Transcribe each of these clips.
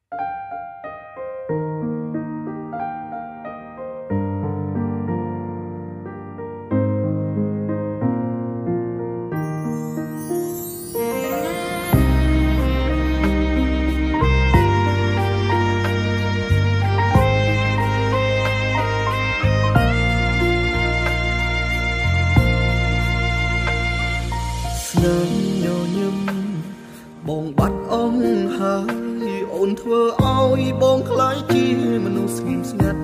ស្នាមញញឹមបងបាត់អស់ហើយអូនធ្វើឲ្យបងខ្លាចជាមនុស្សស្ងៀមស្ងាត់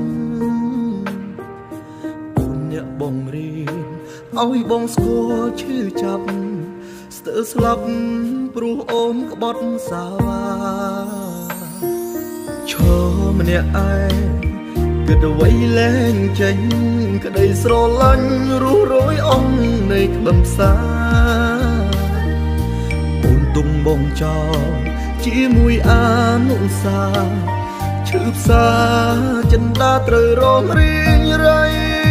អូនអ្នកបងរៀនឲ្យបងស្គាល់ឈឺចាប់ស្ទើរស្លាប់ព្រោះអូនក្បត់សាវាឈរម្នាក់ឯងគិតអ្វីលែងចេញក្តីស្រឡាញ់រស់រយអស់នៃក្បឹមសាទុំបងចោលជាមួយអនុសាឈឺផ្សាចិន្តាត្រូវរងរៀងរៃ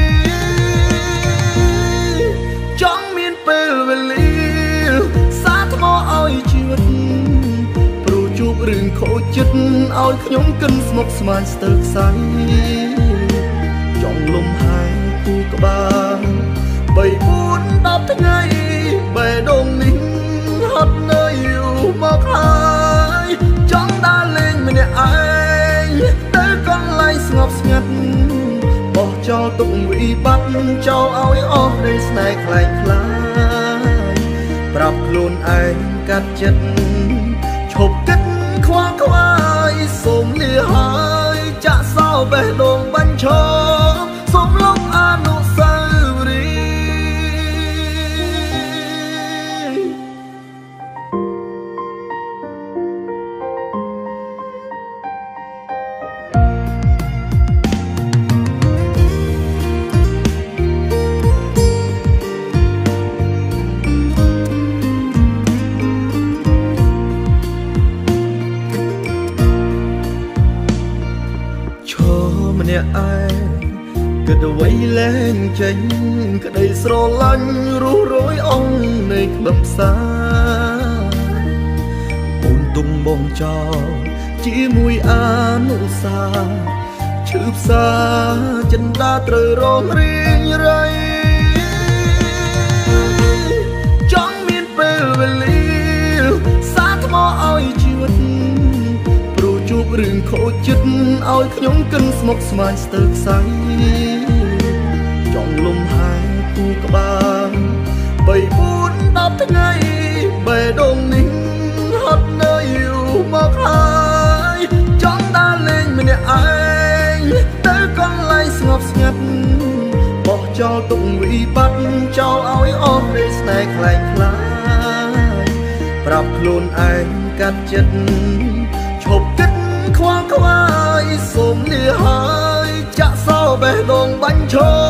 ចង់មានពេលវេលាសាថ្មឲ្យជីវិតព្រោះជួបរឿងខូចចិត្តឲ្យខ្ញុំគិនស្មុគស្មាញស្ទើរខ្សែចង់លំហែគូក្បាល3 4 10ថ្ងៃបេះដូងនេះហត់នៅយូរមកហើយចង់ដើរលេងម្នាក់ឯងទៅកន្លែងស្ងប់ស្ងាត់បោះចោលទុកវិបត្តិចោលឲ្យអស់នៃស្នេហ៍ខ្លែងខ្លាយប្រាប់ខ្លួនឯងកាត់ចិត្តឈប់គិតខ្វល់ខ្វាយសូមលាហើយចាក់សោបេះដូងបាញ់ឈរសូមលុបអនុស្សាវរីយ៍ម្នាក់ឯងគិតអ្វីលែងចេញក្តីស្រឡាញ់រស់រយអស់នៃក្បឹបសាអូនទុំបងចោលជាមួយអនុសាឈឺផ្សាចិន្តាត្រូវរងរៀងរៃចង់មានពេលវេលាសាថ្មឲ្យជីវិតជួបរឿងខូចចិត្តឲ្យខ្ញុំគិនស្មុគស្មាញស្ទើរខ្សែចង់លំហែគូក្បាល3 4 10ថ្ងៃបេះដូងនេះហត់នៅយូរមកហើយចង់ដើរលេងម្នាក់ឯងទៅកន្លែងស្ងប់ស្ងាត់បោះចោលទុកវិបត្តិចោលឲ្យអស់នៃស្នេហ៍ខ្លែងខ្លាយប្រាប់ខ្លួនឯងកាត់ចិត្តឈប់គិតខ្វល់ខ្វាយសូមលាហើយចាក់សោបេះដូងបាញ់ឈរ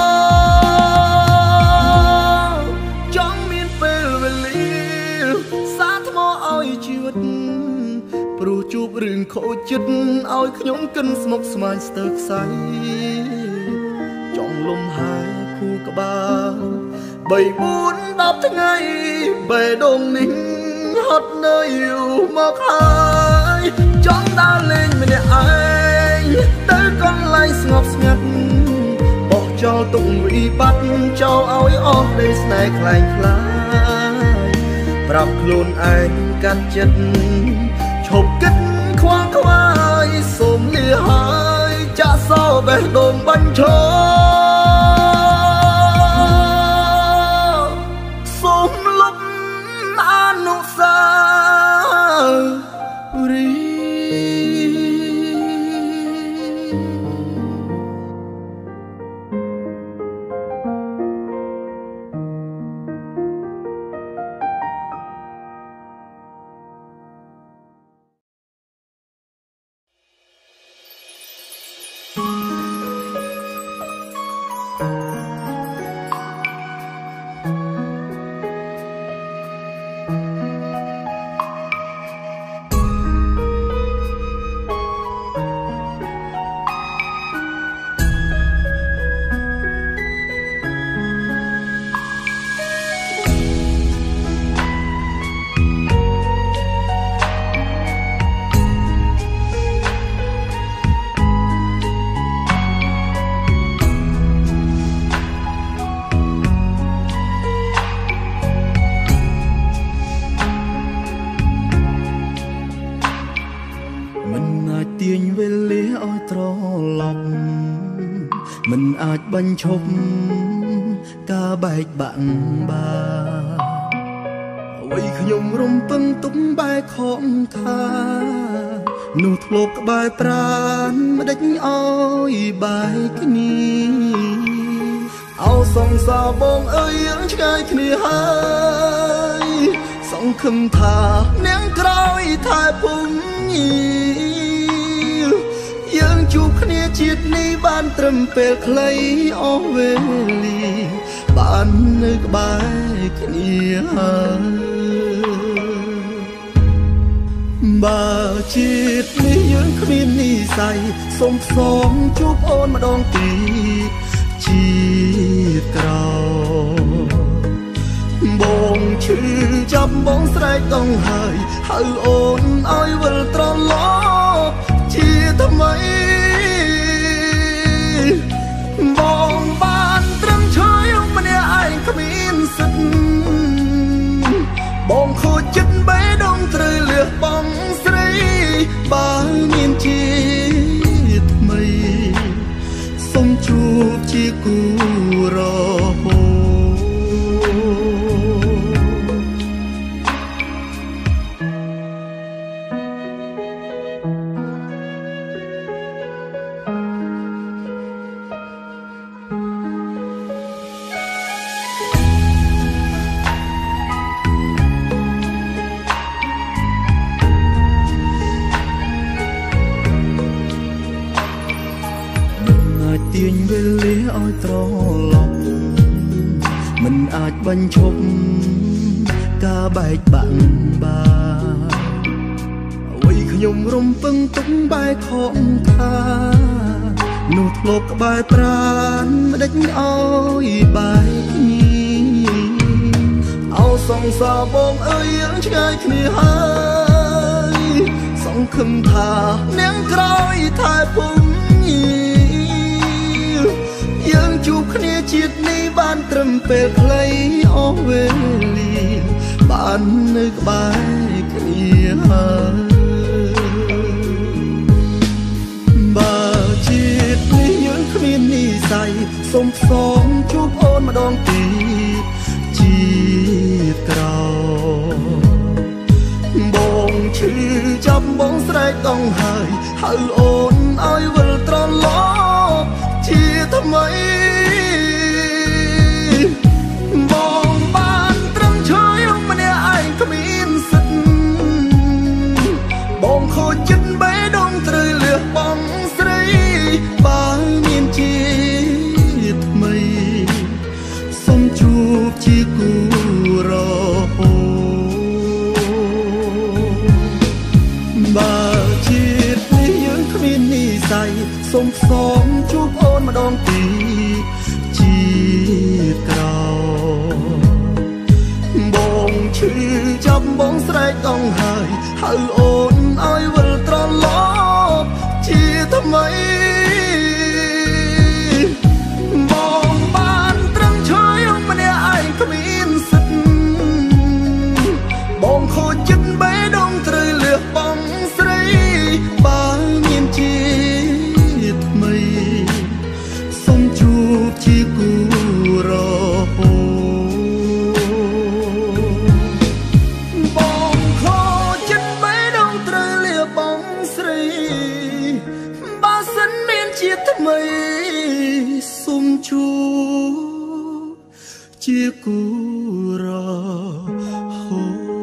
ចង់មានពេលវេលាសាថ្មឲ្យជីវិតព្រោះជួបរឿងខូចចិត្តឲ្យខ្ញុំគិនស្មុគស្មាញស្ទើរខ្សែចង់លំហែគូក្បាល3 4 10ថ្ងៃបេះដូងនេះហត់នៅយូរមកហើយចង់ដើរលេងម្នាក់ឯងទៅកន្លែងស្ងប់ស្ងាត់បោះចោលទុកវិបត្តិចោលឲ្យអស់នៃស្នេហ៍ខ្លែងខ្លាយប្រាប់ខ្លួនឯងកាត់ចិត្តឈប់គិតខ្វល់ខ្វាយសូមលាហើយចាក់សោបេះដូងបាញ់ឈរសូមលុបអនុស្សាវរីយ៍ទាញវេលាឲ្យត្រឡប់មិនអាចបញ្ឈប់ការបែកបាក់បានអ្វីខ្ញុំរំពឹងទុកបែកខំខានោះធ្លាប់ក្បែរប្រានមិនដេចឲ្យបែកគ្នាអោសងសាបងអើយយើងឆ្ងាយគ្នាហើយសង្ឃឹមថានាងក្រោយថែភូមិយើងជួបគ្នាជាតិនេះបានត្រឹមពេលខ្លីអស់វេលាបាននៅក្បែរគ្នាបើជាតិនេះយើងគ្មាននិស្ស័យសូមផ្សំជួបអូនម្ដងទៀតជាតិក្រោយបងឈឺចាប់បងស្រែកដងហើយហៅអូនឲ្យវិលត្រឡប់ជាថ្មីបងបានត្រឹមឈរម្នាក់ឯងគ្មានសិទ្ធបងខូចចិត្តបេះដូងត្រូវលះបង់ស្រីបើមានជាថ្មីសូមជួបជាគូរហូទាញវេលាឲ្យត្រឡប់មិនអាចបញ្ឈប់ការបែកបាក់បានអ្វីខ្ញុំរំពឹងទុកបែកខំខានោះធ្លាប់ក្បែរប្រានមិនដេចឲ្យបែកគ្នាអោសងសាបងអើយយើងឆ្ងាយគ្នាហើយសង្ឃឹមថានាងក្រោយថែភូមិយើងជួបគ្នាជាតិនេះបានត្រឹមពេលខ្លីអស់វេលាបាននៅក្បែរគ្នាបើជាតិនេះយើងគ្មាននិស្ស័យសូមផ្សំជួបអូនម្ដងទៀតជាតិក្រោយបងឈឺចាប់បងស្រែកដងហើយហៅអូនឲ្យវិលត្រឡប់ជាថ្មីបងបានត្រឹមឈរម្នាក់ឯងគ្មានសិទ្ធបងខូចចិត្តបេះដូងត្រូវលះបង់ស្រីបើមានជាថ្មីសូមជួបជាគូរហូបើជាតិនេះយើងគ្មាននិស្ស័យសូមផ្សំជួបអូនម្ដងទៀតជាតិក្រោយបងឈឺចាប់បងស្រែកដងហើយហៅអូនឲ្យវិលត្រឡប់ជាថ្មីបងបានត្រឹមឈរម្នាក់ឯងគ្មានសិទ្ធបងខូចចិត្តបេះដូងត្រូវលះបង់ស្រីបើមានជាថ្មីសូមជួបជាគូរហូបងខូចចិត្តបេះដូងត្រូវលះបង់ស្រីបើសិនមានជាថ្មីសូមជួបជាគូរហូ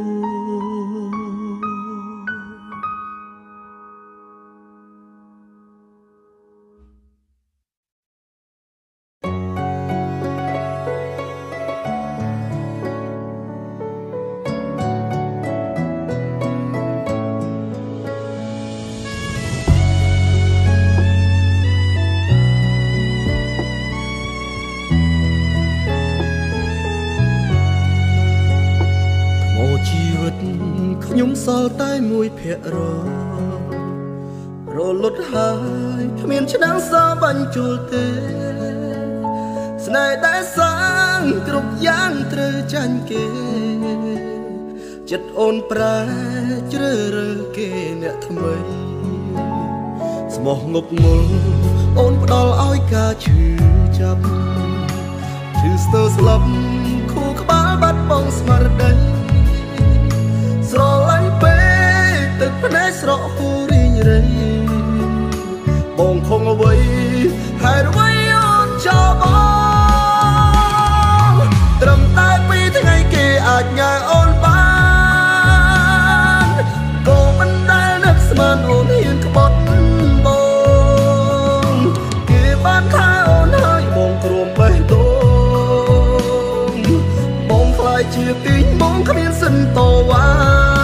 ខ្ញុំសល់តែ1%រលត់ហើយគ្មានឆ្នាំងសាបាញ់ជួលទេស្នេហ៍ដែលសាងគ្រប់យ៉ាងត្រូវចាញ់គេចិត្តអូនប្រែជ្រើសរើសគេអ្នកថ្មីស្មោះងប់ងល់អូនផ្ដល់ឲ្យការឈឺចាប់ឈឺស្ទើរស្លាប់ខួរក្បាលបាត់បង់ស្មារតីស្រឡាញ់ពេកទឹកភ្នែកស្រក់ហូររីងរៃបងខំអ្វីហើយអ្វីអូនចោលបងត្រឹមតែពីថ្ងៃគេអាចញ៉ាអូនបានក៏មិនដែលនឹកស្មានអូនហ៊ានក្បត់បងគេបានថាអូនហើយបងព្រមបេះដូងបងខ្លាចជាទីងបងគ្មានសិនតវ៉ា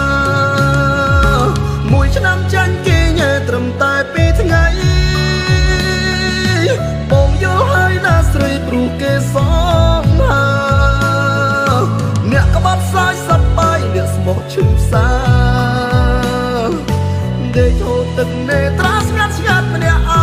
មួយឆ្នាំចាញ់គេញ៉ែត្រឹមតែពីថ្ងៃបងយល់ហើយណាស្រីព្រោះគេសងហាអ្នកក្បត់សាយសប្បាយអ្នកស្មោះឈឺផ្សាដេកហូរទឹកនេត្រាស្ងាត់ស្ងាត់ម្នាក់ឯង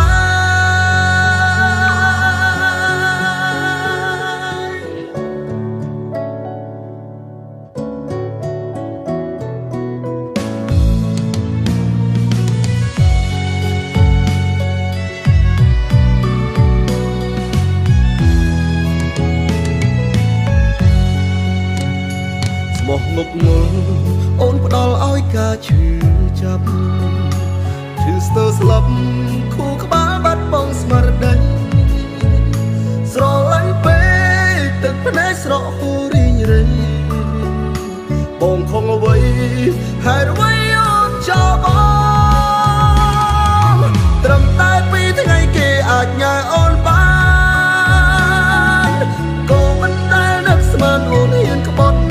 ស្មោះងប់ងល់អូនផ្ដល់ឲ្យការឈឺចាប់ឈឺស្ទើរស្លាប់ខួរក្បាលបាត់បង់ស្មារតីស្រឡាញ់ពេកទឹកភ្នែកស្រក់ហូររីងរៃបងខំអ្វីហើយអ្វីអូនចោលបងត្រឹមតែពីថ្ងៃគេអាចញ៉ាអូនបានក៏មិនដែលនឹកស្មានអូនហ៊ានក្បត់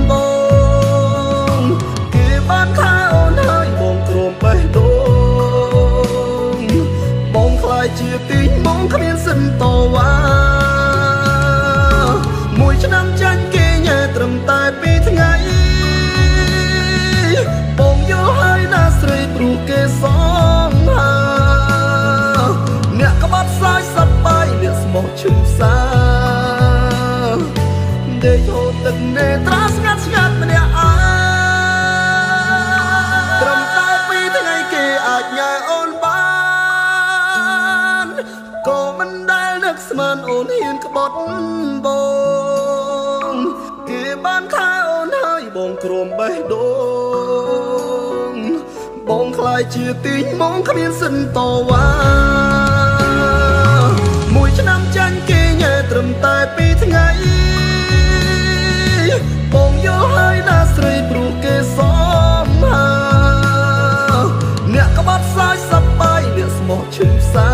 បានថាអូនហើយបងព្រមបេះដូងបងខ្លាចជាទីងបងគ្មានសិនតវ៉ាមួយឆ្នាំចាញ់គេញ៉ែត្រឹមតែពីថ្ងៃបងយល់ហើយណាស្រីព្រោះគេសងហាអ្នកក្បត់សាយសប្បាយអ្នកស្មោះឈឺផ្សាដេកហូរទឹកនេត្រាស្ងាត់ស្ងាត់ម្នាក់ឯងក៏មិនដែលនឹកស្មានអូនហ៊ានក្បត់បងគេបានថាអូនហើយបងព្រមបេះដូងបងខ្លាចជាទីងបងគ្មានសិនតវ៉ាមួយឆ្នាំចាញ់គេញ៉ែត្រឹមតែពីថ្ងៃបងយល់ហើយណាស្រីព្រោះគេសមហាអ្នកក្បត់សាយសប្បាយអ្នកស្មោះឈឺផ្សា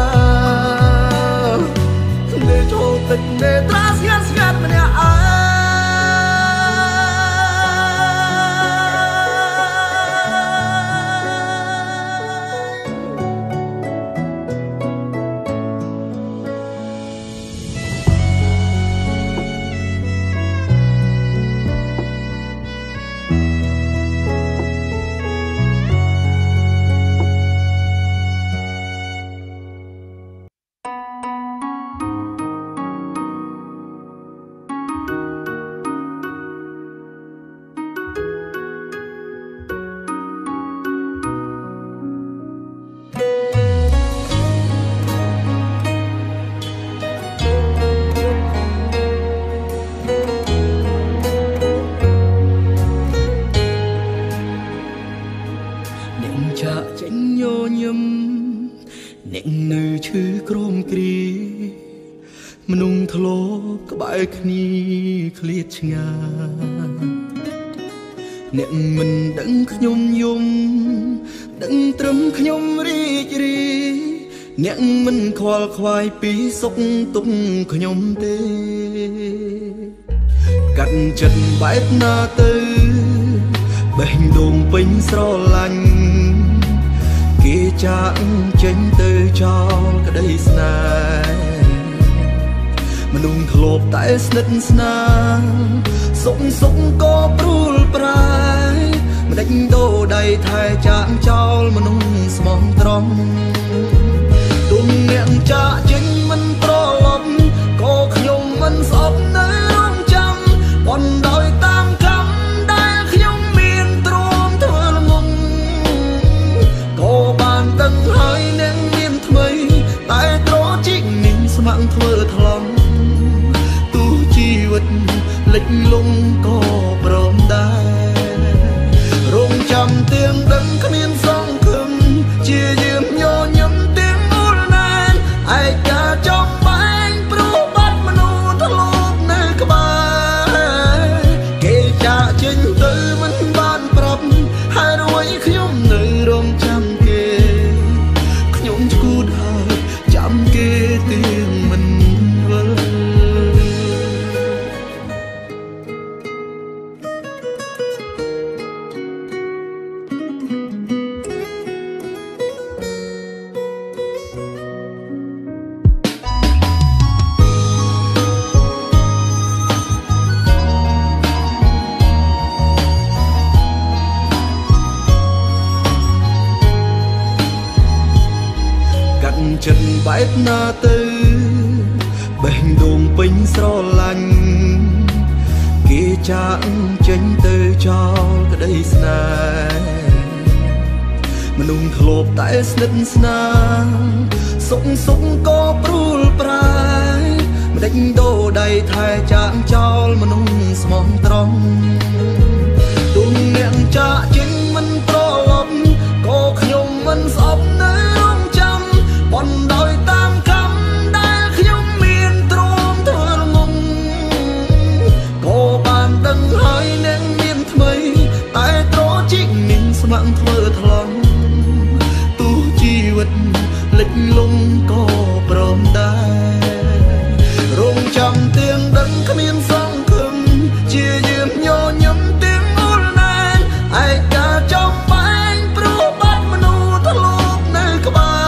ទឹកនេត្រាស្ងាត់ស្ងាត់ម្នាក់ឯងមនុស្សធ្លាប់ក្បែរគ្នាឃ្លាតឆ្ងាយអ្នកមិនដឹងខ្ញុំយំដឹងត្រឹមខ្ញុំរីករាយអ្នកមិនខ្វល់ខ្វាយពីសុខទុក្ខខ្ញុំទេកាត់ចិត្តបែបណាទៅបេះដូងពេញស្រឡាញ់គេចាក់ចេញទៅចោលក្តីស្នេហ៍មនុស្សធ្លាប់តែស្និទ្ធស្នាលសុខក៏ព្រួលប្រែមិនដេញដូរដៃថែចាក់ចោលមនុស្សស្មោះត្រង់ទុំអ្នកចាក់ចេញមិនប្រឡំក៏ខ្ញុំមិនស្អប់នៅរងចាំប៉ុន្តែតាមកម្មដែលខ្ញុំមានទ្រាំធ្វើល្ងងក៏បានដឹងហើយអ្នកមានលិចលង់ក៏ព្រមដែររងចាំទាំងដឹងគ្មានសង្ឃឹមជាយាមញញឹមទាំងមូលណានឯកាចំបែងព្រោះបាត់មនុស្សធ្លាប់នៅក្បែរគេចាក់ចេញទៅមិនបានប្រាប់ហើយរួយខ្ញុំនៅរងចាំគេខ្ញុំឈួតហើយចាំគេទាំងមិនវិលចិត្តបែបណាទៅបេះដូងពេញស្រឡាញ់គេចាក់ចេញទៅចោលក្តីស្នេហ៍មនុស្សធ្លាប់តែស្និទ្ធស្នាលសុខសុខក៏ព្រួលប្រាយមិនដេញដូរដៃថែចាក់ចោលមនុស្សស្មោះត្រង់ទុំអ្នកចាក់ចេញមិនប្រឡប់ក៏ខ្ញុំមិនស្អប់នៅបនដោយតាមកម្មដែលខ្ញុំមានទ្រាំធ្វើងងក៏បានដឹងហើយនឹងមានថ្មីតែត្រជីកនឹងស្ម័គ្រធ្វើថ្លង់ទោះជីវិតលិចលង់ក៏ព្រមដែររងចាំទាំងដឹងគ្មានសង្ឃឹមជាយាមញញឹមទាំងមូលណានឯកាចំបែងព្រោះបាត់មនុស្សធ្លាប់នៅក្បែរ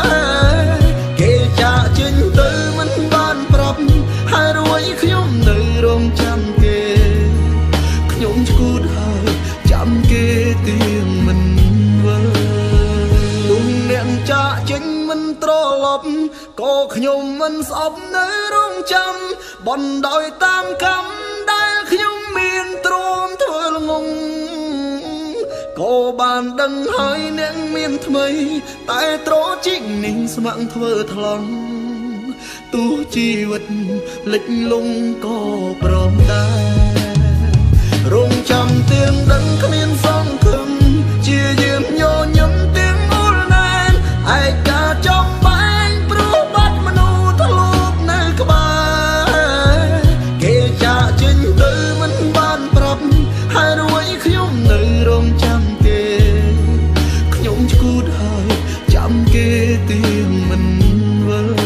ហើយរួយខ្ញុំនៅរងចាំគេខ្ញុំឈួតហើយចាំគេទាំងមិនវិលទុំអ្នកចាក់ចេញមិនត្រឡប់ក៏ខ្ញុំមិនស្អប់នៅរងចាំបនដោយតាមកម្មដែលខ្ញុំមានទ្រាំធ្វើងងក៏បានដឹងហើយអ្នកមានថ្មីតែត្រជីកនឹងស្ម័គ្រធ្វើថ្លង់ទោះជីវិតលិចលង់ក៏ព្រមដែររងចាំទាំងដឹងគ្មានសង្ឃឹមជាយាមញញឹមទាំងមូលណានឯកាចំបែងព្រោះបាត់មនុស្សធ្លាប់នៅក្បែរគេចាក់ចេញទៅមិនបានប្រាប់ហើយរួយខ្ញុំនៅរងចាំគេខ្ញុំឈួតហើយចាំគេទាំងមិនវិល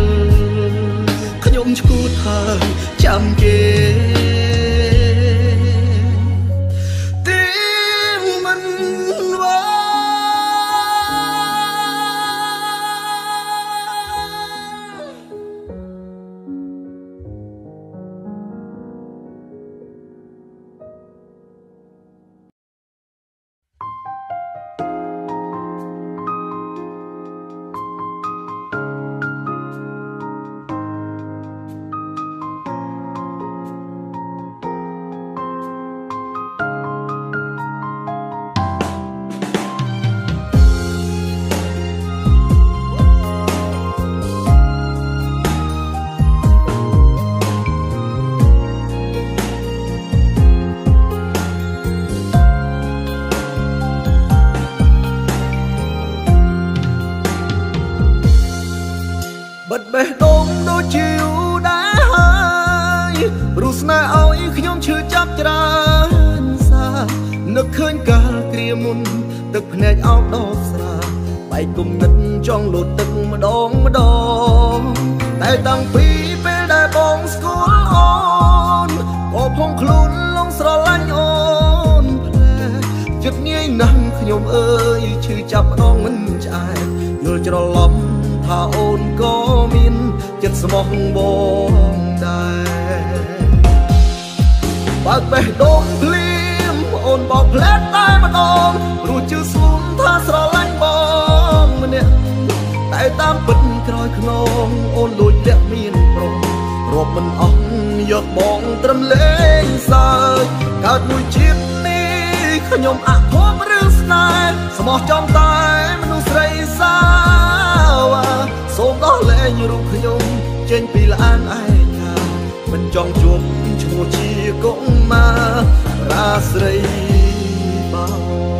ខ្ញុំឈួតហើយចាំគេទាំងមិនវិលបិទបេះដូងដូចជាយូរដែរហើយព្រោះស្នេហ៍ឲ្យខ្ញុំឈឺចាប់ច្រើនសានឹកឃើញកាលគ្រាមុនទឹកភ្នែកអោបដបស្រាបែកគុំនិតចង់លោតទឹកម្ដងម្ដងតែតាំងពីពេលដែលបងស្គាល់អូនក៏ភងខ្លួនលងស្រឡាញ់អូនផ្លែចិត្តងាយណាស់ខ្ញុំអើយឈឺចាប់ម្ដងមិនឆ្អែតយល់ច្រឡំថាអូនក៏មានចិត្តស្មោះបងដែរបើកបេះដូងភ្លាមអូនបោកផ្លែតែម្ដងព្រោះជឿស្ងួនថាស្រឡាញ់បងម្នាក់តែតាមពិតក្រោយខ្នងអូនលួចលាក់មានប្រុសរាប់មិនអស់យកបងត្រឹមលេងសើចកើតមួយជាតិនេះខ្ញុំអធមឬស្នេហ៍ស្មោះចំតែមនុស្សស្រីសាវសូមដោះលែងរូបខ្ញុំចេញពីឡានឯកាមិនចង់ជួបឈ្មោះជាក cũng mà ra sấy bao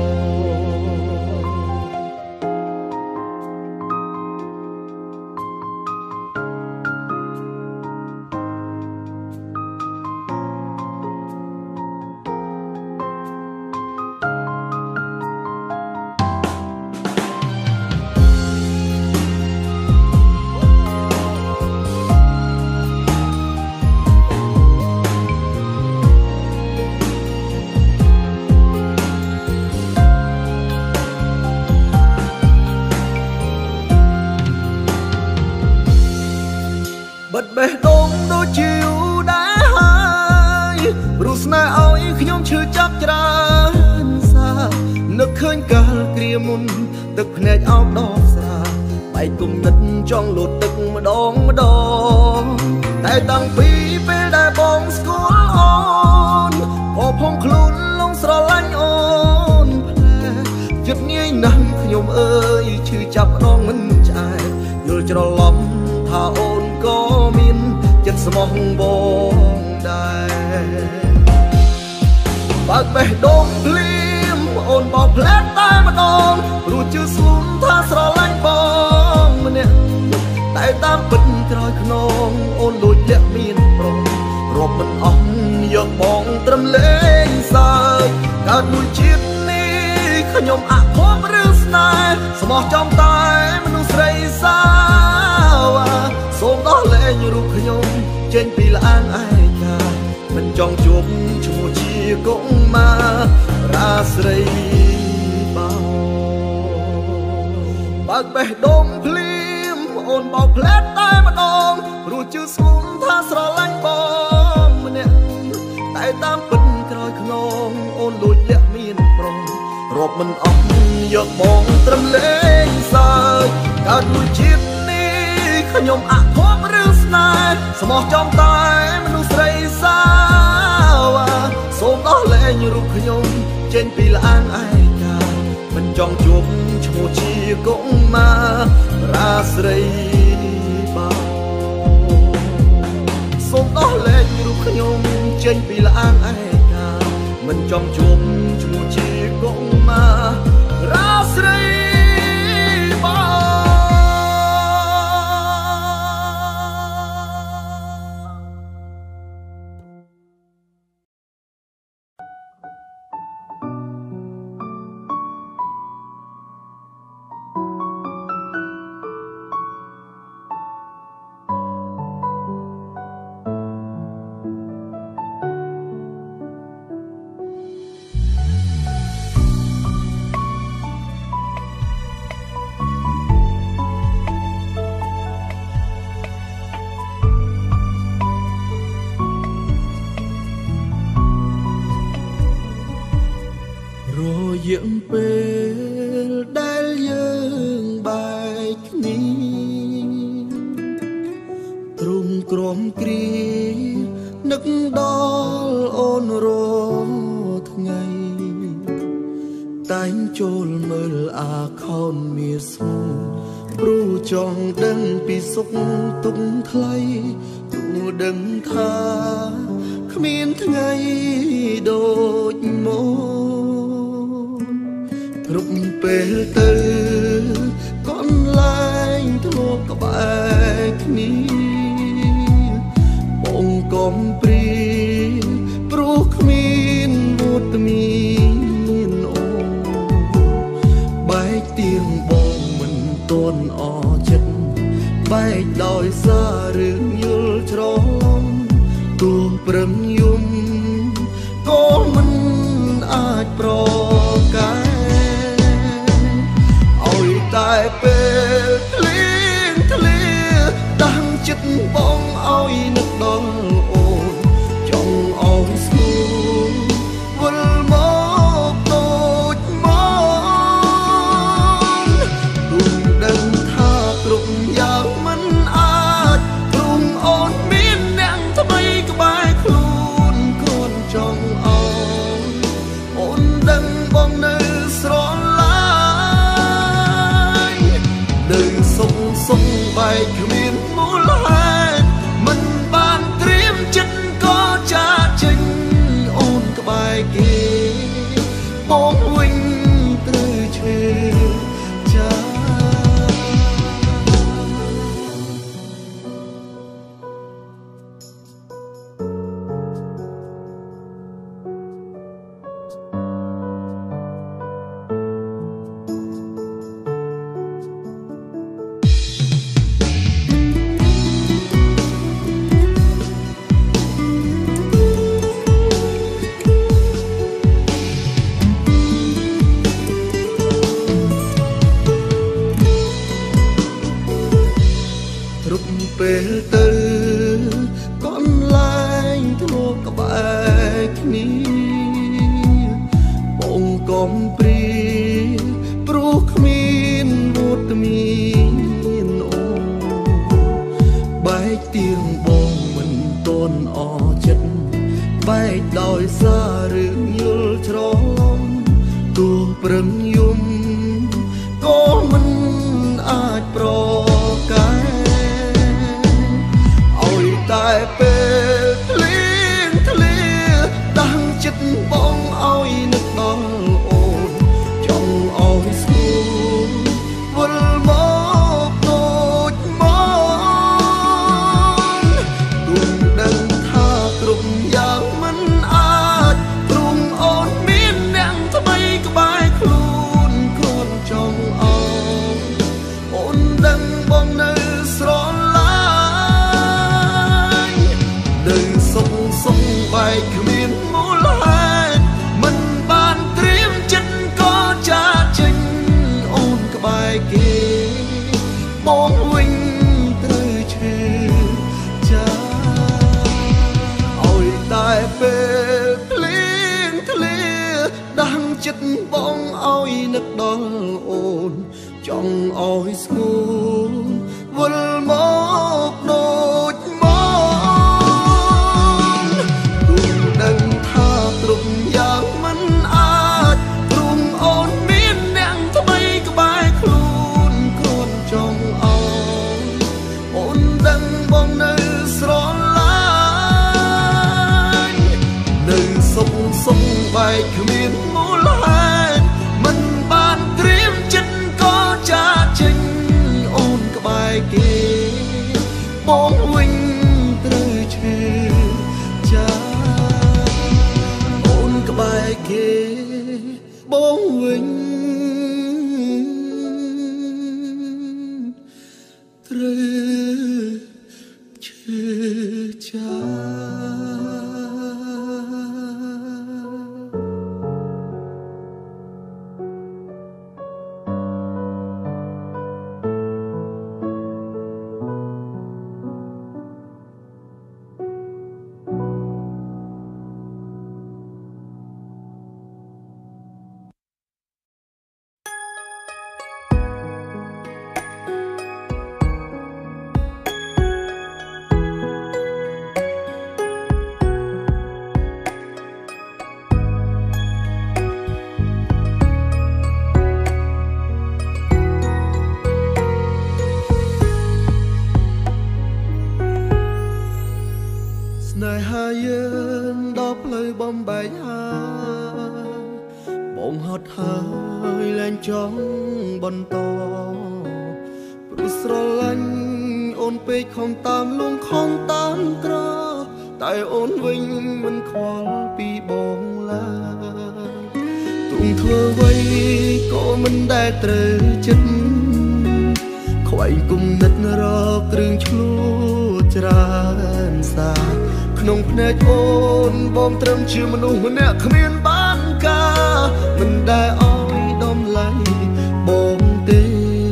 bật bể đông đôi chiều đã hai rụt nai áo khi nhom chưa chắc tràn xa nước khơi cả kia muônទឹកភ្នែកអោបដបស្រាបែកគុំនិតចង់លោតទឹកម្ដងតែតាំងពីពេលដែលបងស្គាល់អូនក៏ផងខ្លួនលងស្រឡាញ់អូនផ្លែចិត្តងាយណាស់ខ្ញុំអើយឈឺចាប់ដងមិនឆ្អែតយល់ច្រឡំថាអូនក៏មានចិត្តស្មោះបងដែរបើកបេះដូងភ្លាមអូនបោកផ្លែតែម្ដងព្រោះជឿស្លូនថាស្រឡាញ់បងម្នាក់តែតាមពិតក្រោយខ្នងអូនដូចលាក់មានប្រងរាប់មិនអស់យកបងត្រឹមលេងសើចកើតមួយជាតិនេះខ្ញុំអភ័ព្វឬស្នេហ៍ស្មោះចំតែមនុស្សស្រីសាសូមដោះលែងរូបខ្ញុំចេញពីល្អាងឯកាមិនចង់ជួបឈ្មោះជាកុមាររាស្រីបើកបេះដូងភ្លាមអូនបោកផ្លែតែម្ដងព្រោះជឿស្គមថាស្រឡាញ់បងម្នាក់តែតាមពិតក្រោយខ្នងអូនដូចលាក់មានប្រងរាប់មិនអស់យកបងត្រឹមលេងសើចកើតមួយជាតិខ្ញុំអភ័ព្វឬស្នេហ៍ស្មោះចំតែមនុស្សស្រីសាសូមដោះលែងរូបខ្ញុំចេញពីល្អាងឯកាមិនចង់ជួបឈ្មោះជាកុមាររាស្រីបងសូមដោះលែងរូបខ្ញុំចេញពីល្អាងឯកាមិនចង់ជួបឈ្មោះជាកុមាររាស្រីយើងពេលដែលយើងបែកគ្នាទ្រុំក្រំគ្រានឹកដល់អូនរាល់ថ្ងៃតែងចូលមើលអាខោនមាសស្មូនព្រោះចង់ដឹងពីសុខទុក្ខថ្លៃទោះដឹងថាគ្មានថ្ងៃដូចមកគ្រប់ពេលទៅកន្លែងធ្លាប់ក្បែរគ្នាបងកំព្រាព្រោះគ្មានវត្តមានអូបែកទៀងបងមិនទាន់អចិត្តបែកដោយសាររឿងយល់ច្រឡំទោះប្រឹងយំក៏មិនអាចប្រកែតែពេលធ្លាធ្លាដាំចិត្តបងឲ្យនឹកដល់អូនចង់ឲ្យស្រួលវិលមកដូចមកទូដឹងថាគ្រប់យ៉ាងមិនអាចព្រមអូនមានអ្នកថ្មីក្បែរខ្លួនខ្លួនចង់ឲ្យអូនដឹងបងនៅស្រឡាញ់សុំបែកគ្មានមូលហេតុមិនបានត្រៀមចិត្តក៏ចាចេញពេលទៅកន្លែងធ្លាប់ក្បែរគ្នាបងកំព្រាព្រោះគ្មានវត្តមានអូបែកទៀងបងមិនតន់អចិត្តបែកដោយសាររឿងយល់ច្រឡំទោះប្រឹងយំក៏មិនអាចប្រកែឲ្យតែពេលធ្លៀងធ្លាដាំងចិត្តបងឲ្យនឹកដល់អូនចង់ឲ្យស្គាល់វិលមកដូចមកទូដឹងថាគ្រប់យ៉ាងមិនអាចទ្រង់អូនមានអ្នកថ្មីក្បែរខ្លួនខ្លួនចង់ឲ្យអូនដឹងបងនៅស្រឡាញ់ដឹងសុខសុខបែកគ្មានមូលហេតុមិនបានត្រៀមចិត្តក៏ចាចេញអូនក្បែរគេបងវិញត្រូវឈឺចាឲ្យតែពេលធ្លៀងធ្លាដាំងចិត្តបងឲ្យនឹកដល់អូនចង់ឲ្យស្គាល់វិលមកដូចមកទូដឹងថាគ្រប់យ៉ាងមិនអាចទ្រង់អូនមានអ្នកថ្មីក្បែរខ្លួនខ្លួនចង់ឲ្យអូនដឹងបងនៅស្រឡាញ់នៅសុខសុខបែកគ្មានមូលហេតុមិនបានត្រៀមចិត្តក៏ចាចេញអូនក្បែរគេបងវិញត្រូវឈឺចាអូនក្បែរគេបងវិញត្រូវឈឺចា ស្នេហាយើងដល់ផ្លូវបំបែកហើយបងហត់ហើយលែងចង់បន្តព្រោះស្រឡាញ់អូនពេកខំតាមលួងខំតាមត្រតែអូនវិញមិនខ្វល់ពីបងឡើយទុំធ្វើអ្វីក៏មិនដែលត្រូវចិត្តខ្វែងគុំនិតរកគ្រឿងឆ្លួច្រើនសាក្នុងភ្នែកអូនបងត្រឹមជាមនុស្សម្នាក់គ្មានបានការមិនដែលឲ្យតម្លៃបងទេ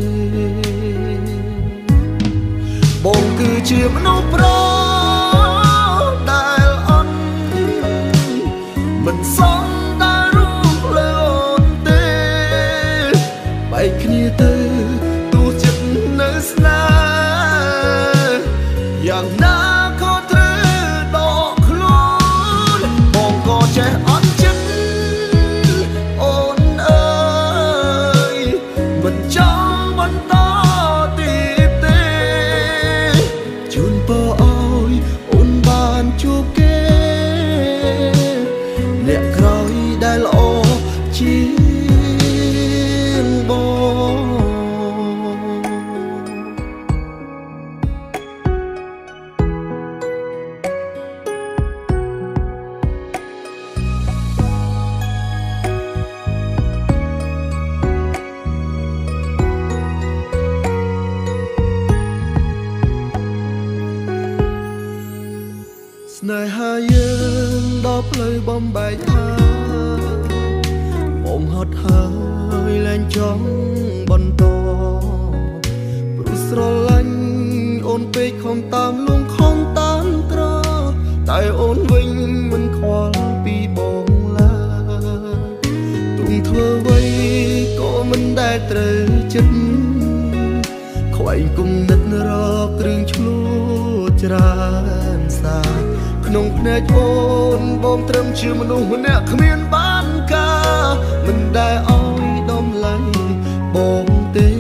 បងគឺជាមនុស្សប្រុសដែលអន់មិនសមដែលរូបលើអូនទេបែកគ្នាទៅទោះចិត្តនៅស្នេហ៍យ៉ាងណាក៏ត្រូវដកខ្លួនបងក៏ចេះអត់ចិត្តអូនអើយមិនចង់បន្តទៀតទេជូនពរឲ្យអូនបានជួបគេអ្នកក្រោយដែលល្អជាងបងស្នេហាយើងដល់ផ្លូវបំបែកហើយបងហត់ហើយលែងចង់បន្តព្រោះស្រឡាញ់អូនពេកខំតាមលងខំតាមត្រតែអូនវិញមិនខ្វល់ពីបងឡើយទុំធ្វើអ្វីក៏មិនដែលត្រូវចិត្តខ្វែងគុំនិតរកគ្រឿងឆ្លួចច្រើនសាក្នុងភ្នែកអូនបងត្រឹមជាមនុស្សម្នាក់គ្មានបានការមិនដែលឲ្យតម្លៃបងទេ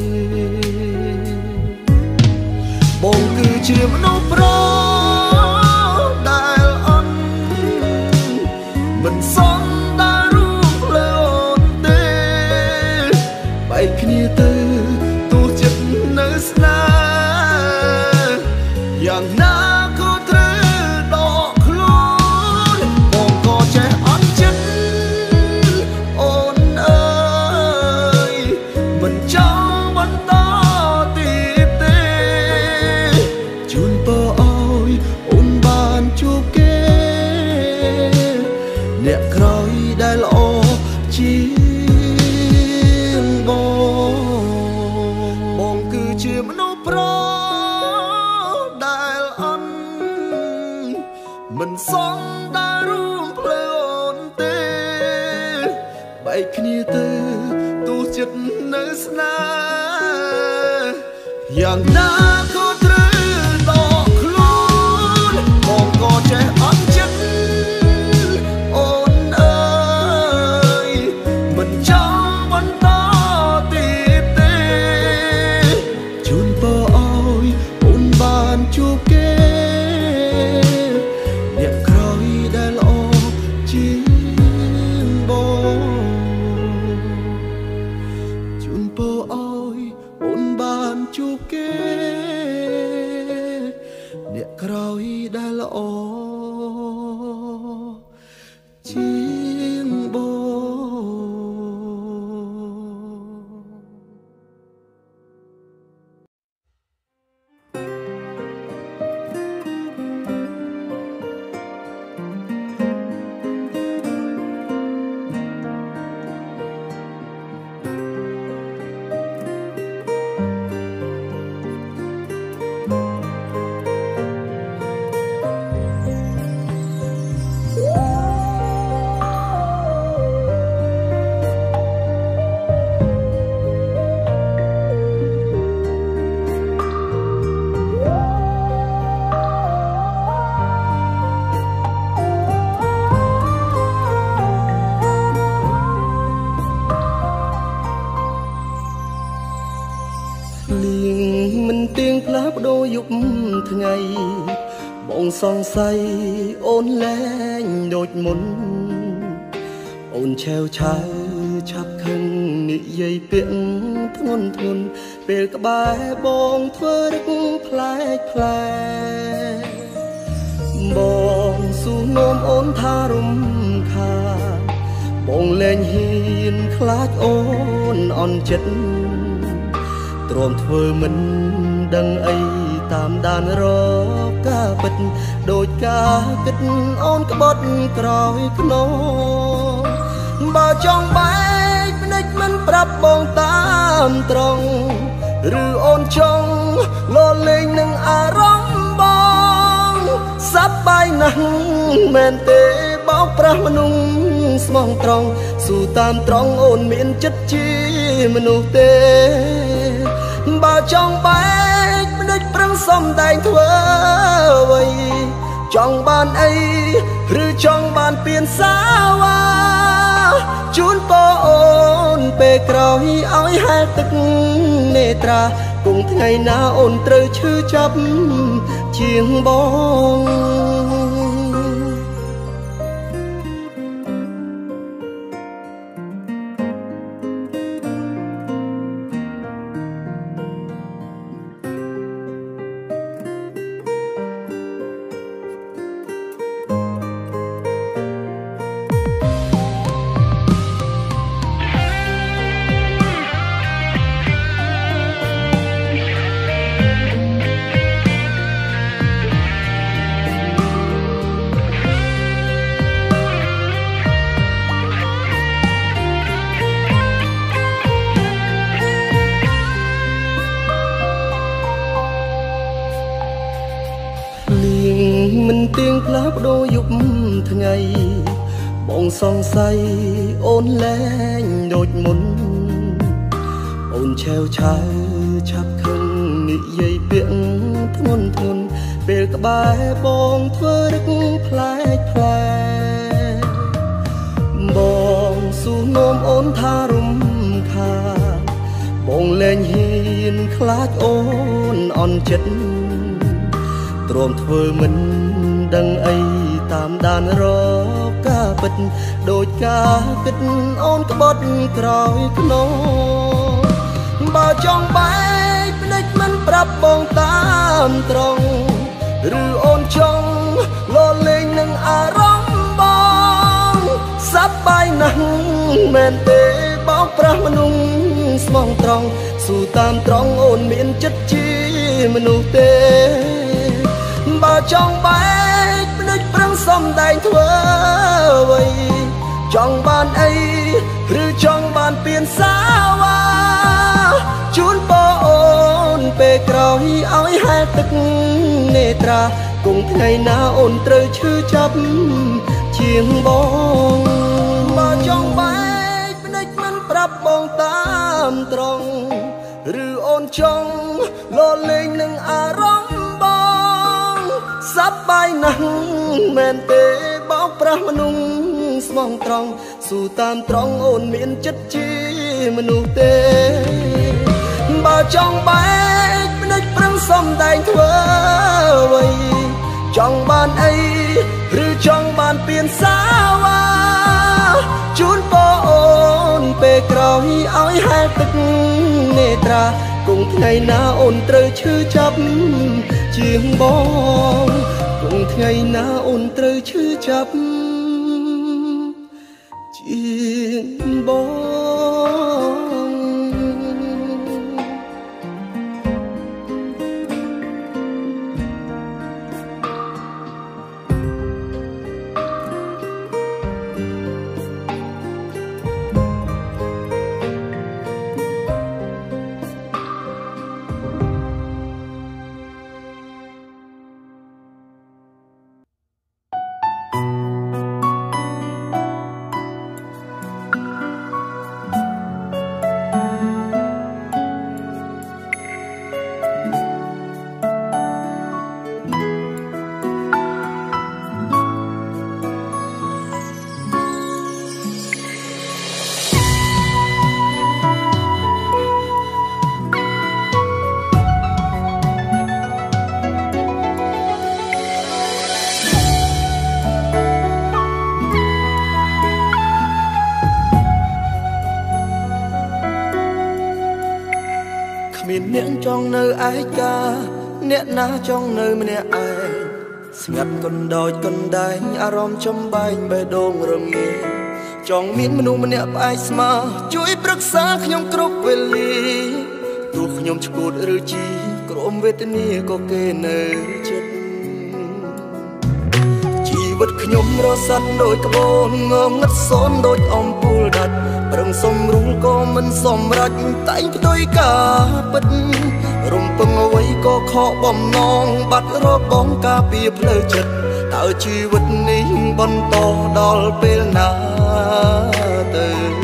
បងគឺជាមនុស្សប្រុសដែលអន់មិនសមដែលរូបភ្លើអូនទេបែកគ្នាទៅទោះចិត្តនៅស្នេហ៍យ៉ាងណាក៏ត្រូវដកខ្លួនបងក៏ចេះអត់ចិត្តអូនអើយមិនចង់បន្តទៀតទេជូនពរឲ្យអូនបានជួបគេអ្នកក្រោយដែលល្អជាងបងគឺជាមនុស្សប្រុសដែលអន់មិនសមដែលរួមភ្លើអូនទេបែកគ្នាទៅទោះចិត្តនៅស្នេហ៍យ៉ាងណាក៏ត្រូវដកខ្លួនបងក៏ចេះអត់ចិត្តអូនអើយមិនចង់បន្តទៀតទេជូនពរឲ្យអូនបានជួបគេអ្នកក្រោយដែលល្អជាងបងជូនពរឲ្យអូនបានជួបគេអ្នកក្រោយដែលល្អជាងបង ផ្លាស់ប្ដូរយុគថ្ងៃបងសង្ស័យអូនលែងដូចមុនអូនឆាវឆាវឆាប់ខឹងនិយាយពាក្យធ្ងន់ធ្ងរពេលក្បែរបងធ្វើរឹកផ្លែកផ្លែបងសួរនោមអូនថារំខានបងលែងហ៊ានខ្លាចអូនអន់ចិត្តទ្រាំធ្វើមិនដឹងអីតាមដានរកការពិតដូចការគិតអូនក្បត់ក្រោយខ្នងបើចង់បែកភ្នែកមិនប្រាប់បងតាមត្រង់ឬអូនចង់លលេងនឹងអារម្មណ៍បងសប្បាយណាស់មែនទេបោកប្រាស់មនុស្សស្មោះត្រង់ស៊ូតាមត្រង់អូនមានចិត្តជាមនុស្សទេបើចង់បែកភ្នែកប្រឹងសំដែងធ្វើអ្វីចង់បានអីឬចង់បានពៀនសាវ៉ាជូនពរអូនពេលក្រោយឲ្យហែលទឹកនេត្រាគង់ថ្ងៃណាអូនត្រូវឈឺចាប់ជាងបងទៀងផ្លាស់ប្ដូរយប់ថ្ងៃបងសង្ស័យអូនលែងដូចមុនអូនឆាវឆាវឆាប់ខឹងនិយាយពាក្យធ្ងន់ធ្ងរពេលក្បែរបងធ្វើរឹកផ្លែកផ្លែបងសួរនោមអូនថារំខានបងលែងហ៊ានខ្លាចអូនអន់ចិត្តទ្រាំធ្វើមិនដឹងអីតាមដានរកការពិតដូចការគិតអូនក្បត់ក្រោយខ្នងបើចង់បែកភ្នែកមិនប្រាប់បងតាមត្រង់ឬអូនចង់លលេងនឹងអារម្មណ៍បងសប្បាយណាស់មែនទេបោកប្រាស់មនុស្សស្មោះត្រង់ស៊ូតាមត្រង់អូនមានចិត្តជាមនុស្សទេបើចង់បែកភ្នែកប្រឹងសំដែងធ្វើអ្វីចង់បានអីឬចង់បានពៀនសាវ៉ាជូនបងអូនពេលក្រោយឲ្យហែលទឹកនេត្រាគង់ថ្ងៃណាអូនត្រូវឈឺចាប់ជាងបងបើចង់បែកភ្នែកមិនប្រាប់បងតាមត្រង់ឬអូនចង់លលេងនឹងអារម្មណ៍បងសប្បាយណាស់មែនទេបោកប្រាស់មនុស្សស្មោះត្រង់ស៊ូតាមត្រង់អូនមានចិត្តជាមនុស្សទេបើចង់បែកភ្នែកប្រឹងសំដែងធ្វើអ្វីចង់បានអីឬចង់បានពៀនសាវ៉ាជូនបងអូនពេលក្រោយឲ្យហែលទឹកនេត្រាគង់ថ្ងៃណាអូនត្រូវឈឺចាប់ជាងបងគង់ថ្ងៃណាអូនត្រូវឈឺចាប់ជាងបងអ្នកចង់នៅឯកាអ្នកណាចង់នៅម្នាក់ឯងស្ងាត់កណ្ដោចកណ្ដែងអារម្មណ៍ចំបែងបេះដូងរងាចង់មានមនុស្សម្នាក់ផ្អែកស្មាជួយប្រឹក្សាខ្ញុំគ្រប់វេលាទោះខ្ញុំឈួតឬជីក្រោមវេទនាក៏គេនៅចិត្តជីវិតខ្ញុំរសាត់ដូចក្បូនងងឹតសូនដូចអំពូលដាច់ប្រឹងសំរុងក៏មិនសម្រេចតែងផ្ទុយការពិតរំពឹងអ្វីក៏ខកបំណងបាត់របងការពារផ្លូវចិត្តតើជីវិតនេះបន្តដល់ពេលណាទៅ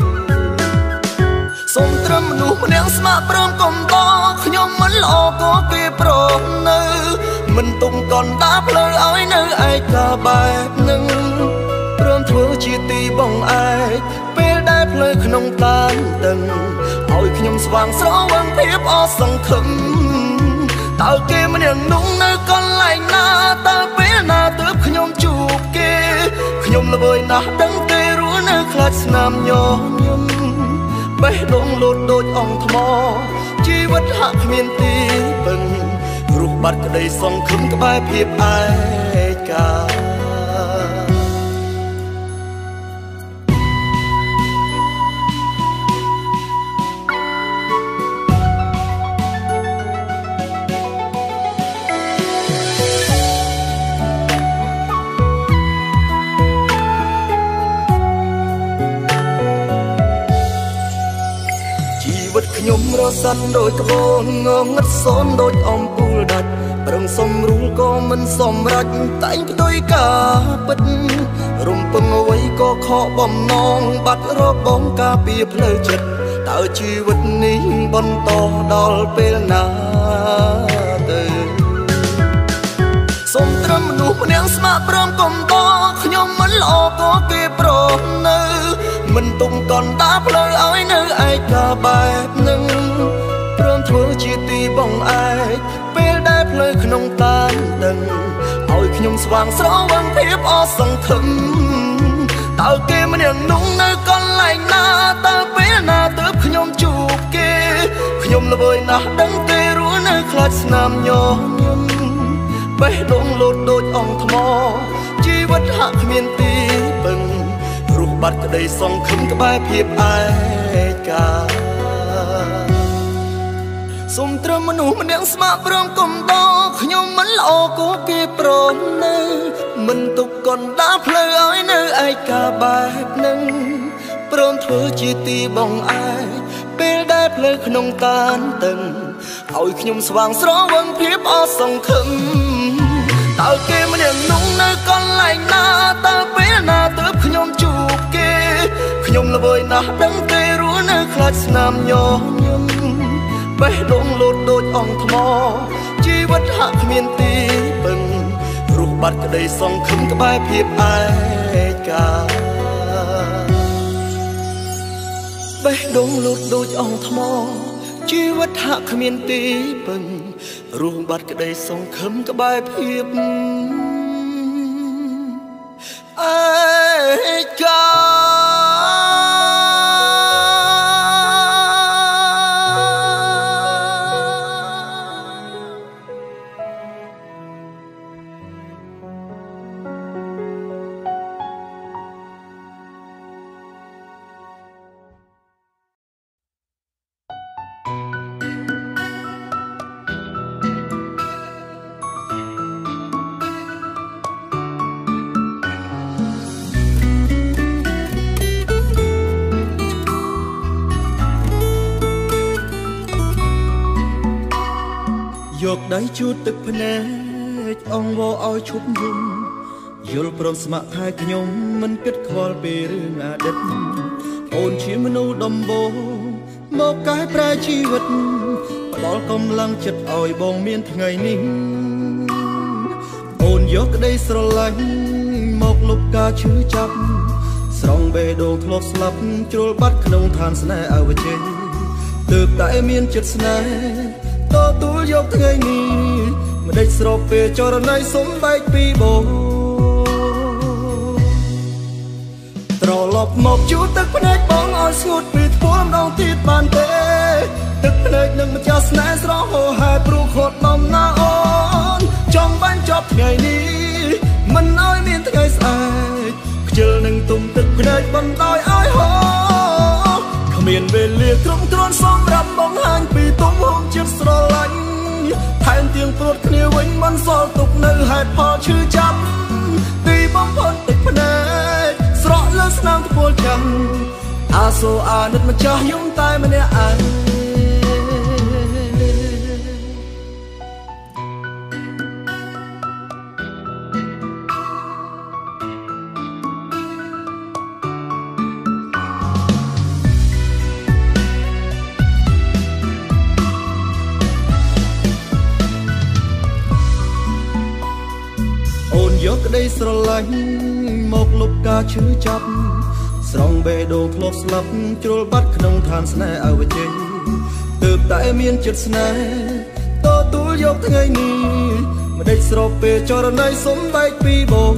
សូមត្រឹមមនុស្សម្នាក់ស្ម័គ្រព្រមកុំតខ្ញុំមិនល្អក៏គេព្រមនៅមិនទុំកណ្ដាលផ្លូវឲ្យនៅឯកាបែបនឹងព្រមធ្វើជាទីបងឯកពេលដែលផ្លូវក្នុងតានតឹងឲ្យខ្ញុំស្វាងស្រវឹងភាពអស់សង្ឃឹមតើគេម្នាក់នោះនៅកន្លែងណាតើពេលណាទើបខ្ញុំជួបគេខ្ញុំល្វើយណាស់ដឹងទេរស់នៅខ្លាចស្នាមញញឹមបេះដូងលោតដូចអង្ថ្មជីវិតហាក់គ្មានទីពឹងរស់បាត់ក្តីសង្ឃឹមក្បែរភាពឯកា រស័នដូចក្បូនងងឹតសូនដូចអំពូលដាច់ប្រឹងសំរួលក៏មិនសម្រេចតែងផ្ទុយការពិតរំពឹងអ្វីក៏ខកបំណងបាត់របងការពារផ្លូវចិត្តតើជីវិតនេះបន្តដល់ពេលណាទៅសូមត្រឹមមនុស្សម្នាក់ស្ម័គ្រព្រមកុំតខ្ញុំមិនល្អក៏គេព្រមនៅមិនទុំកន់តាផ្លូវឲ្យនៅឯកាបែបនឹងព្រមធ្វើជាទីបងឯកពេលដែលផ្លូវក្នុងតានដឹងឲ្យខ្ញុំស្វាងស្រវឹងភាពអស់សង្ឃឹមតើគេម្នាក់នោះនៅកន្លែងណាតើពេលណាទើបខ្ញុំជួបគេខ្ញុំល្វើយណាស់ដឹងទេរស់នៅខ្លាចស្នាមញញឹមបេះដូងលោតដូចអង្ថ្មជីវិតហាក់គ្មានទីពឹងរស់បាត់ក្តីសង្ឃឹមក្បែរភាពឯកាសូមត្រឹមមនុស្សម្នាក់ស្ម័គ្រព្រមកុំតខ្ញុំមិនល្អក៏គេព្រមនៅមិនទុកកណ្ដាលផ្លូវឲ្យនៅឯកាបែបនឹងព្រមធ្វើជាទីបងឯកពេលដែលផ្លូវក្នុងតានតឹងឲ្យខ្ញុំស្វាងស្រវឹងភាពអស់សង្ឃឹមតើគេម្នាក់នោះនៅកន្លែងណាតើពេលណាទើបខ្ញុំជួបគេខ្ញុំល្វើយណាស់ដឹងទេរស់នៅខ្លាចស្នាមញញឹមបេះដូងលោតដូចអង្ថ្មជីវិតហាក់គ្មានទីពឹងរស់បាត់ក្តីសង្ឃឹមក្បែរភាពឯកាបេះដូងលោតដូចអង្ថ្មជីវិតហាក់គ្មានទីពឹងរស់បាត់ក្តីសង្ឃឹមក្បែរភាពឯកាយកដៃជូតទឹកភ្នែកអង្វរឲ្យឈប់យំយល់ព្រមស្ម័គ្រថាខ្ញុំមិនគិតខ្វល់ពីរឿងអតីតអូនជាមនុស្សដំបូងមកកែប្រែជីវិតផ្ដល់កម្លាំងចិត្តឲ្យបងមានថ្ងៃនេះអូនយកក្តីស្រឡាញ់មកលុបការឈឺចាប់ស្រង់បេះដូងធ្លាប់ស្លាប់ជ្រុលបាត់ក្នុងឋានស្នេហ៍អវជិញទើបតែមានចិត្តស្នេហ៍ទទួលយកថ្ងៃនេះមិនដេចស្របពេលចរណៃសុំបែកពីបងត្រឡប់មកជូតទឹកភ្នែកបងឲ្យស្ងួតពីធ្ពោះម្ដងទៀតបានទេទឹកភ្នែកនឹងម្ចាស់ស្នេហ៍ស្រស់ហូរហែព្រោះខត់បំណាអូនចង់បាញ់ចប់ថ្ងៃនេះមិនឲ្យមានថ្ងៃស្អែកខ្ជិលនឹងទុំទឹកភ្នែកបណ្ដោយឲ្យហូរគ្មានវេលាត្រឹមត្រូវសម្រាប់បងហាញពីទុំហូមចិត្តស្រឡាញ់ថែមទាំងព្រួតគ្នាវិញមិនសល់ទុកនៅហេតុផលឈឺចាប់ទីបំផុតទឹកភ្នែកស្រក់លើស្នាមធ្ពោលចាំអាសូរអាណិតម្ចាស់យំតែម្នាក់ឯងយកក្តីស្រឡាញ់មកលុបការឈឺចាប់ស្រង់បេះដូងធ្លាប់ស្លាប់ជ្រុលបាត់ក្នុងឋានស្នេហ៍អវជិញទើបតែមានចិត្តស្នេហ៍ទទួលយកថ្ងៃនេះមិនដេចស្របពេលចរណៃសុំបែកពីបង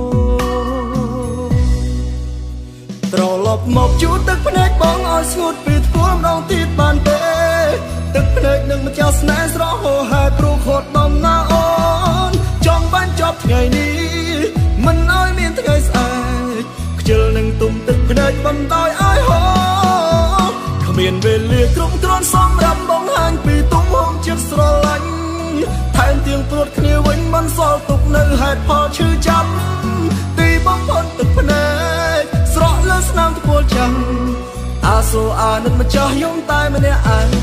ត្រឡប់មកជូតទឹកភ្នែកបងឲ្យស្ងួតពីធ្ពោះម្ដងទៀតបានទេទឹកភ្នែកនឹងម្ចាស់ស្នេហ៍ស្រស់ហូរហែព្រោះខត់បំណាអូនចង់បាញ់ចប់ថ្ងៃនេះមិនឲ្យមានថ្ងៃស្អែកខ្ជិលនឹងទុំទឹកភ្នែកបណ្ដោយឲ្យហូរគ្មានវេលាត្រឹមត្រូវសម្រាប់បងហាញពីទុំហូមចិត្តស្រឡាញ់ថែមទាំងព្រួតគ្នាវិញមិនសល់ទុកនៅហេតុផលឈឺចាប់ទីបំផុតទឹកភ្នែកស្រក់លើស្នាមធ្ពោលចាំអាសូរអាណិតម្ចាស់យំតែម្នាក់ឯង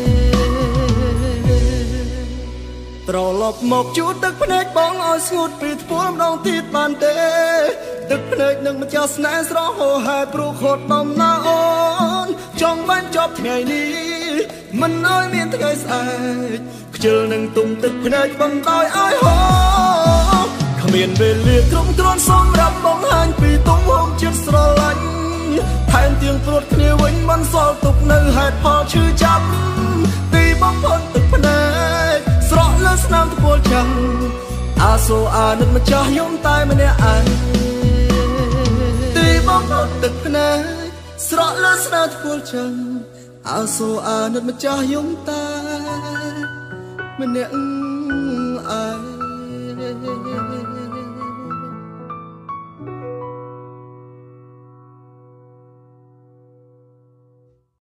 ត្រឡប់មកជួបទឹកភ្នែកបងឲ្យស្ងួតពីធ្ពួលម្ដងទៀតបានទេទឹកភ្នែកនឹងម្ចាស់ស្នេហ៍ស្រស់ហូរហែព្រោះខត់ដំណើរអូនចង់បានចប់ថ្ងៃនេះមិនឲ្យមានថ្ងៃស្អែកខ្ជិលនឹងទុំទឹកភ្នែកបំដោយឲ្យហូរគ្មានវេលាត្រឹមគ្រាន់សម្រាប់បង្ហាញពីទំហំចិត្តស្រឡាញ់ថែមទាំងព្រួតគ្នាវិញមិនសល់ទុកនៅហេតុផលឈឺចាប់ទីបំផុតទឹកភ្នែកស្រក់លើស្នាមធ្ពួលចាំអាសូរអាណិតម្ចាស់យំតែម្នាក់ឯងទីបំផុតទឹកភ្នែកស្រក់លើស្នាមធ្ពួលចាំអាសូរអាណិតម្ចាស់យំតែម្នាក់ឯង